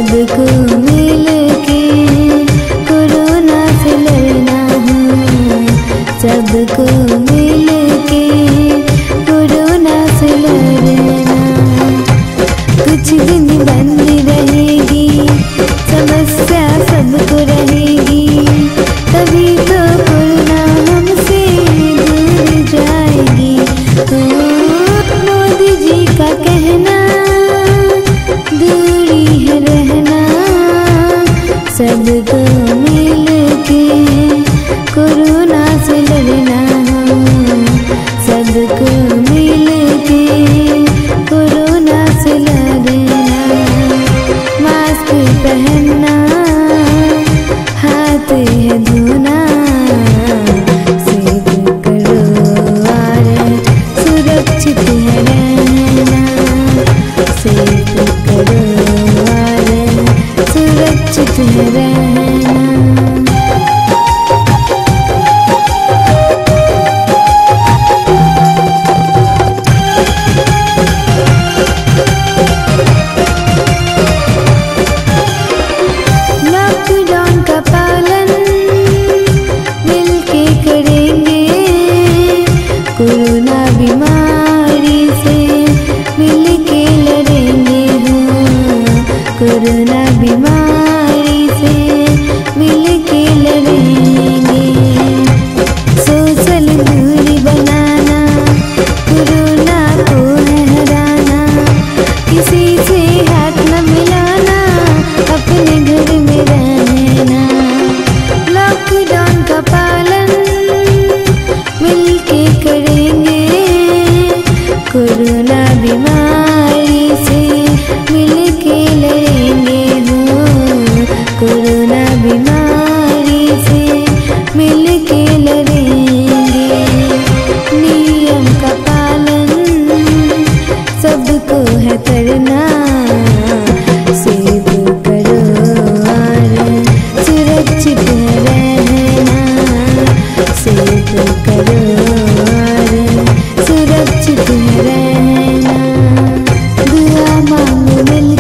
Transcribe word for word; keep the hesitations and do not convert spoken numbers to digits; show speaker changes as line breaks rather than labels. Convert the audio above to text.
सबको मिल के कोरोना से लड़ना है, सबको मिल के कोरोना से लड़ना। कुछ दिन बंद रहेगी समस्या सबको रहेगी, तभी तो कोरोना हमसे दूर जाएगी। तो मोदी जी का कहना दूरी है रहना, सबको मिल के कोरोना से लड़ना, सबको मिल के कोरोना से लड़ना। मास्क पहनना, हाथ है धोना, सेव करो और सुरक्षित है रहना, सेव करो और सुरक्षित है रहना। लॉकडाउन का पालन मिलके करेंगे, कोरोना बीमारी से मिलके लड़ेंगे हो, कोरोना बीमारी से मिलके लड़ेंगे। सोशल दूरी बनाना, कोरोना को है हराना, किसी से हाथ न मिलाना, अपने घर में रहना। लॉकडाउन का पालन मिलके करेंगे, कोरोना बीमारी से मिलके लड़ेंगे हो, कोरोना बीमारी से मिलके लड़ेंगे। नियम का पालन सबको है करना, सेव करो और सुरक्षित रहना, सेव करो और सुरक्षित रहना। दुआ मांगो मिल